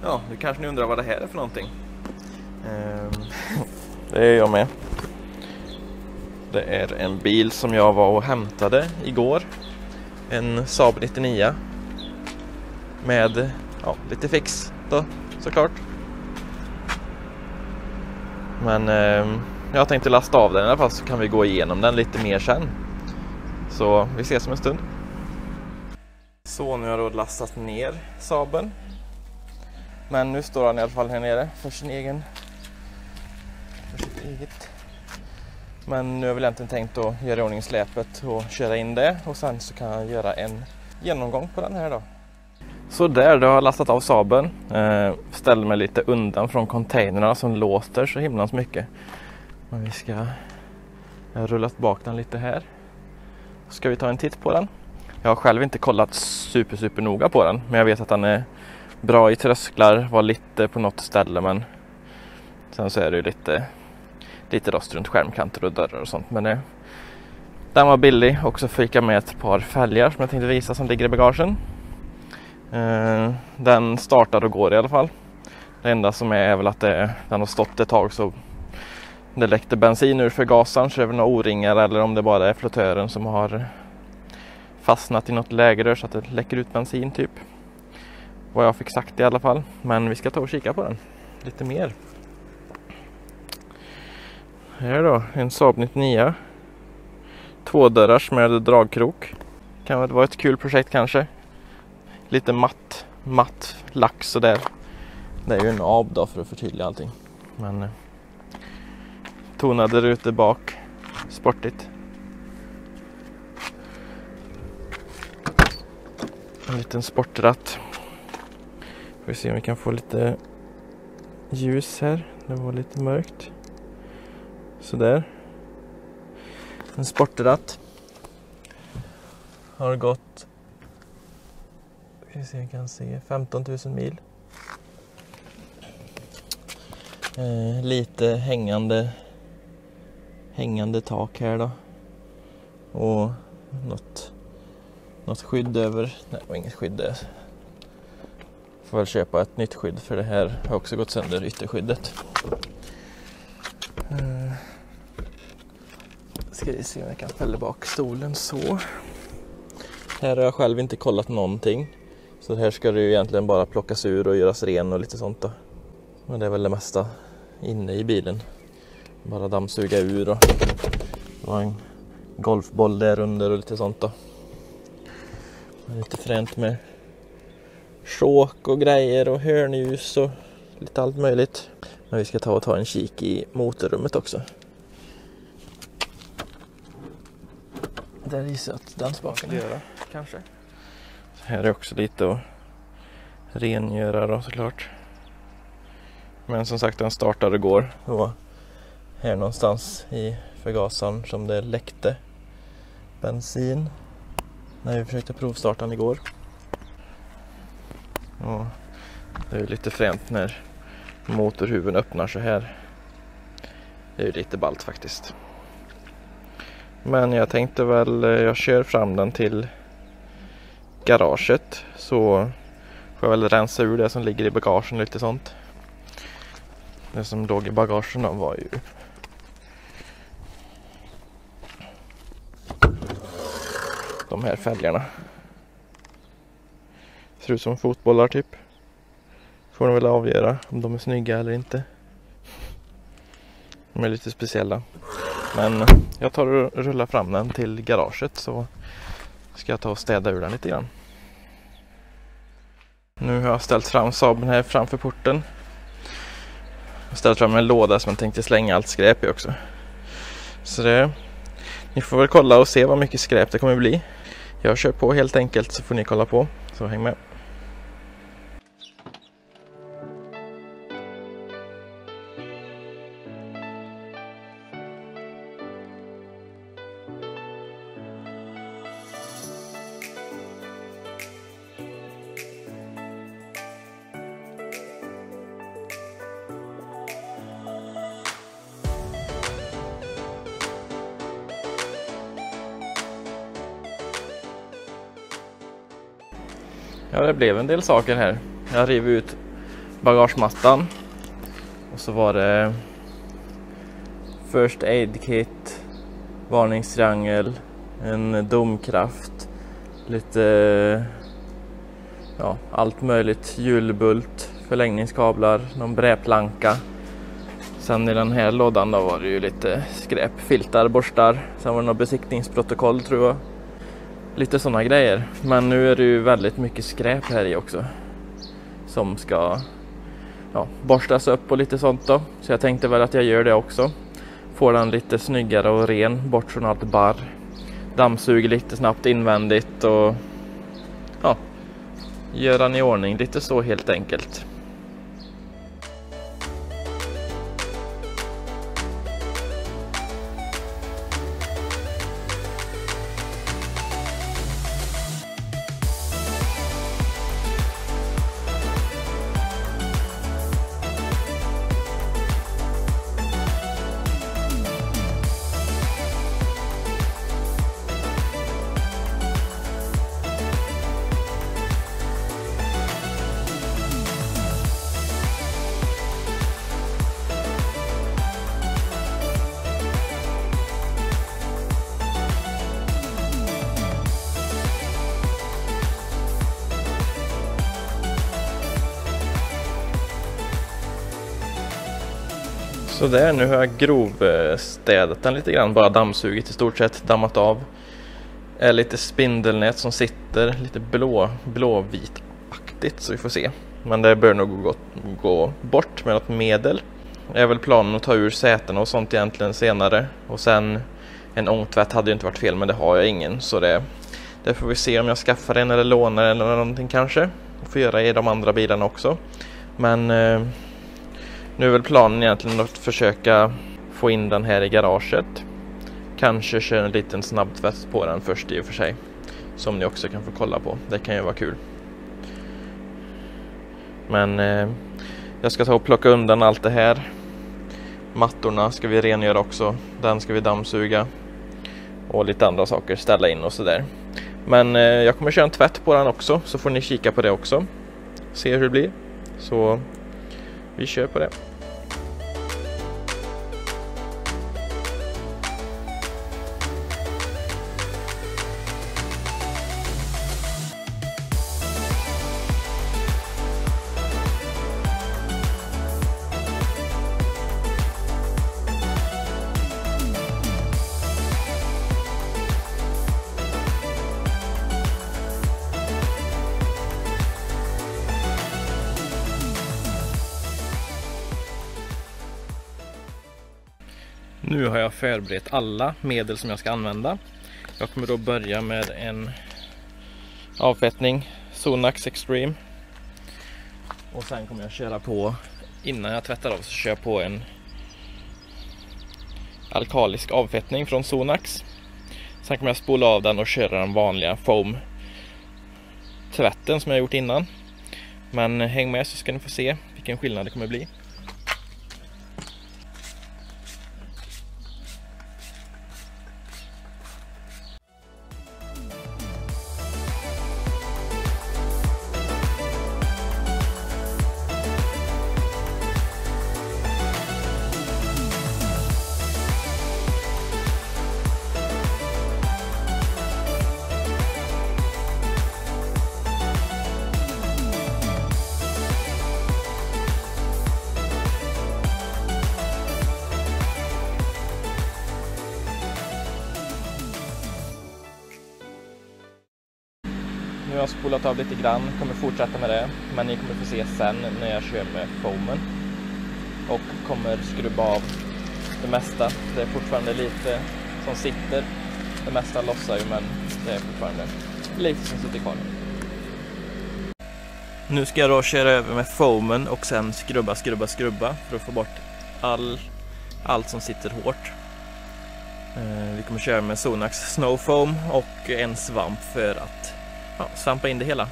Ja, du kanske ni undrar vad det här är för någonting. Det är jag med. Det är en bil som jag var och hämtade igår. En Saab 99. Med lite fix då, såklart. Men jag tänkte lasta av den i alla fall, så kan vi gå igenom den lite mer sen. Så vi ses om en stund. Så nu har jag då lastat ner Saaben. Men nu står han i alla fall här nere för sitt eget. Men nu har jag väl egentligen tänkt att göra i ordning släpet och köra in det. Och sen så kan jag göra en genomgång på den här då. Så där, då har jag lastat av Saaben. Ställer mig lite undan från containerna som låter så himlans mycket. Men jag har rullat bak den lite här. Ska vi ta en titt på den? Jag har själv inte kollat super noga på den. Men jag vet att den är bra i trösklar. Var lite på något ställe, men sen så är det ju lite rost runt skärmkanter och dörrar och sånt. Men den var billig. Och så fick jag med ett par fälgar som jag tänkte visa som ligger i bagagen. Den startar och går i alla fall. Det enda som är väl att den har stått ett tag, så det läckte bensin ur förgasaren, så det är väl några O-ringar eller om det bara är flottören som har fastnat i något lägerör så att det läcker ut bensin typ. Vad jag fick sagt i alla fall. Men vi ska ta och kika på den lite mer. Här då, en Saab 99. 2-dörrars med dragkrok. Kan väl vara ett kul projekt kanske. Lite matt lack så där. Det är ju en AB då för att förtydliga allting. Men tonade rutor bak. Sportigt. En liten sportratt. Får vi se om vi kan få lite ljus här. Det var lite mörkt. Så där. En sportratt. Har gått, jag kan se 15 000 mil. Lite hängande tak här då. Och något skydd över. Nej, det var inget skydd där. Får väl köpa ett nytt skydd, för det här har också gått sönder, ytterskyddet. Ska vi se om jag kan fälla bak stolen så. Här har jag själv inte kollat någonting. Så här ska det ju egentligen bara plockas ur och göras ren och lite sånt då. Men det är väl det mesta inne i bilen. Bara dammsuga ur och det var en golfboll där under och lite sånt då. Lite fränt med sjåk och grejer och hörnljus och lite allt möjligt. Men vi ska ta en kik i motorrummet också. Där gissar jag att den spaken göra kanske. Här är också lite att rengöra då såklart. Men som sagt, den startar och går. Det var här någonstans i förgasaren som det läckte bensin när vi försökte provstarta den igår. Och det är lite fränt när motorhuven öppnar så här. Det är ju lite ballt faktiskt. Men jag tänkte väl, jag kör fram den till garaget, så får jag väl rensa ur det som ligger i bagagen och lite sånt. Det som låg i bagagen var ju de här fälgarna. Ser ut som fotbollar typ. Får de väl avgöra om de är snygga eller inte. De är lite speciella. Men jag tar och rullar fram den till garaget, så ska jag ta och städa ur den lite grann. Nu har jag ställt fram Saaben här framför porten. Jag har ställt fram en låda som jag tänkte slänga allt skräp i också. Så ni får väl kolla och se vad mycket skräp det kommer bli. Jag kör på helt enkelt, så får ni kolla på. Så häng med. Ja, det blev en del saker här. Jag rev ut bagagemattan. Och så var det First Aid Kit, varningstriangel, en domkraft, lite allt möjligt, hjulbult, förlängningskablar, någon brädplanka. Sen i den här lådan då var det ju lite skräp, filtar, borstar, sen var det något besiktningsprotokoll tror jag. Lite sådana grejer. Men nu är det ju väldigt mycket skräp här i också. Som ska borstas upp och lite sånt då. Så jag tänkte väl att jag gör det också. Får den lite snyggare och ren, bort från allt barr. Dammsuger lite snabbt invändigt och gör den i ordning lite så helt enkelt. Så där, nu har jag grovstädat den lite grann, bara dammsugit i stort sett, dammat av. Är lite spindelnät som sitter lite blåvitaktigt så vi får se. Men det bör nog gå bort med något medel. Är väl planen att ta ur sätena och sånt egentligen senare. Och sen en ångtvätt hade ju inte varit fel, men det har jag ingen. Så det får vi se om jag skaffar en eller lånar eller någonting kanske. Får göra i de andra bilarna också. Men nu är väl planen egentligen att försöka få in den här i garaget. Kanske köra en liten snabbtvätt på den först i och för sig. Som ni också kan få kolla på. Det kan ju vara kul. Men jag ska ta och plocka undan allt det här. Mattorna ska vi rengöra också. Den ska vi dammsuga. Och lite andra saker ställa in och sådär. Men jag kommer köra en tvätt på den också. Så får ni kika på det också. Se hur det blir. Så vi kör på det. Nu har jag förberett alla medel som jag ska använda. Jag kommer då börja med en avfettning, Sonax Extreme. Och sen kommer jag köra på, innan jag tvättar av så kör jag på en alkalisk avfettning från Sonax. Sen kommer jag spola av den och köra den vanliga foam tvätten som jag gjort innan. Men häng med så ska ni få se vilken skillnad det kommer bli. Nu har jag spolat av lite grann, kommer fortsätta med det. Men ni kommer få se sen när jag kör med foamen. Och kommer skrubba av det mesta. Det är fortfarande lite som sitter. Det mesta lossar ju, men det är fortfarande lite som sitter kvar. Nu ska jag då köra över med foamen och sen skrubba för att få bort allt som sitter hårt. Vi kommer köra med Sonax Snow Foam och en svamp för att svampa in det hela.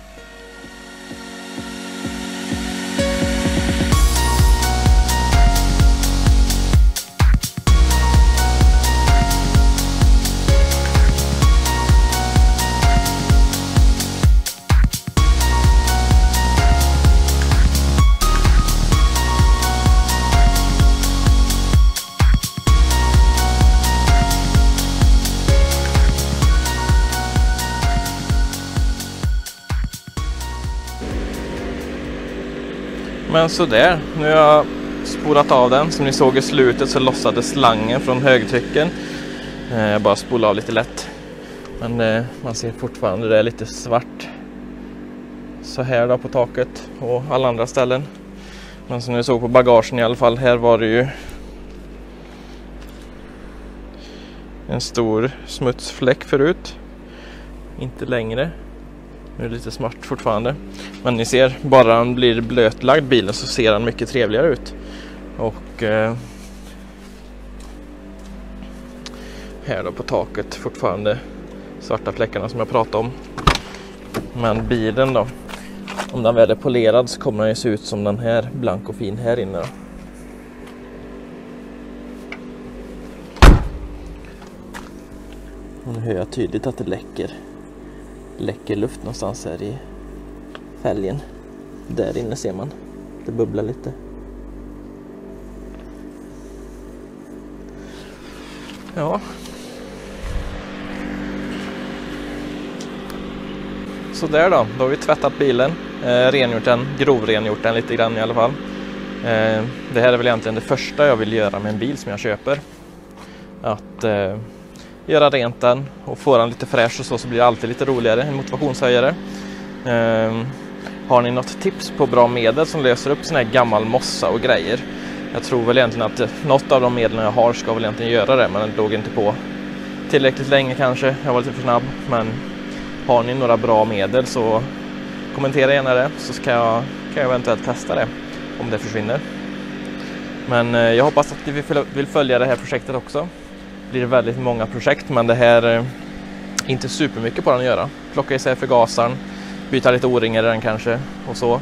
Men så där, nu har jag spolat av den. Som ni såg i slutet så lossade slangen från högtrycken. Jag bara spolade av lite lätt. Men man ser fortfarande det är lite svart. Så här då på taket och alla andra ställen. Men som ni såg på bagagen i alla fall, här var det ju en stor smutsfläck förut. Inte längre. Nu är det lite smart fortfarande. Men ni ser, bara den blir blötlagd bilen så ser den mycket trevligare ut. Och här då på taket fortfarande svarta fläckarna som jag pratade om. Men bilen då, om den väl är polerad så kommer den ju se ut som den här, blank och fin här inne då. Och nu hör jag tydligt att det läcker luft någonstans här i fälgen. Där inne ser man, det bubblar lite. Ja. Så där då har vi tvättat bilen, rengjort den, grovrengjort den lite grann i alla fall. Det här är väl egentligen det första jag vill göra med en bil som jag köper. Att göra rent den och få den lite fräsch och så blir det alltid lite roligare, en motivationshöjare. Har ni något tips på bra medel som löser upp sån här gammal mossa och grejer? Jag tror väl egentligen att något av de medlen jag har ska väl egentligen göra det, men det låg inte på tillräckligt länge kanske. Jag var lite för snabb, men har ni några bra medel så kommentera gärna det, så kan jag eventuellt testa det om det försvinner. Men jag hoppas att ni vill följa det här projektet också. Det blir väldigt många projekt, men det här är inte supermycket på den att göra. Plocka isär förgasaren, byta lite o-ringar i den kanske och så.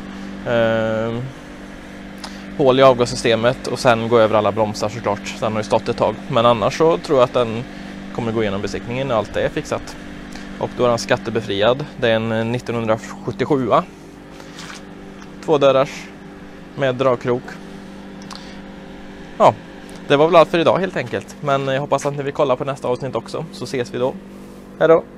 Hål i avgassystemet och sen gå över alla bromsar såklart. Den har ju stått ett tag. Men annars så tror jag att den kommer gå igenom besiktningen när allt är fixat. Och då är den skattebefriad. Det är en 1977. 2 dörrars med dragkrok. Ja, det var väl allt för idag helt enkelt. Men jag hoppas att ni vill kolla på nästa avsnitt också. Så ses vi då. Hej då!